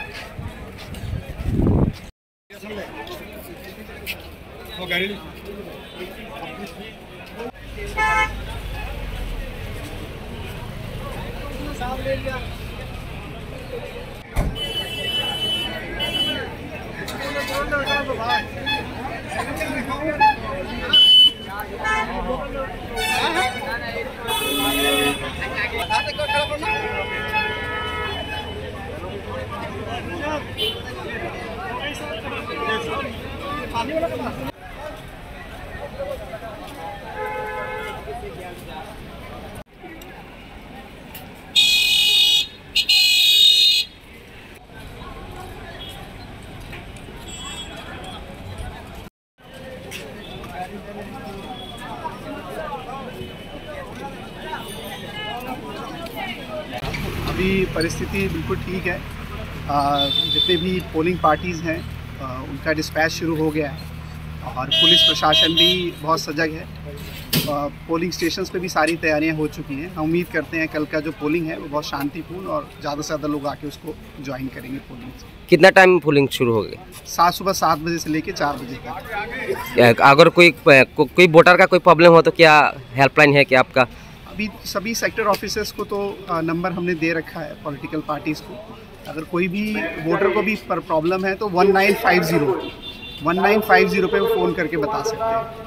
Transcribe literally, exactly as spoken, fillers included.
अभी परिस्थिति बिल्कुल ठीक है। जितने भी पोलिंग पार्टीज़ हैं आ, उनका डिस्पैच शुरू हो गया है और पुलिस प्रशासन भी बहुत सजग है। आ, पोलिंग स्टेशंस पे भी सारी तैयारियां हो चुकी हैं। हम उम्मीद करते हैं कल का जो पोलिंग है वो बहुत शांतिपूर्ण और ज़्यादा से ज़्यादा लोग आके उसको ज्वाइन करेंगे पोलिंग से। कितना टाइम पोलिंग शुरू होगी? सात सुबह सात बजे से लेकर चार बजे तक। अगर कोई को, कोई वोटर का कोई प्रॉब्लम हो तो क्या हेल्पलाइन है क्या आपका? अभी सभी सेक्टर ऑफिसर्स को तो नंबर हमने दे रखा है पॉलिटिकल पार्टीज़ को। अगर कोई भी वोटर को भी पर प्रॉब्लम है तो one nine five zero one nine five zero पे वो फ़ोन करके बता सकते हैं।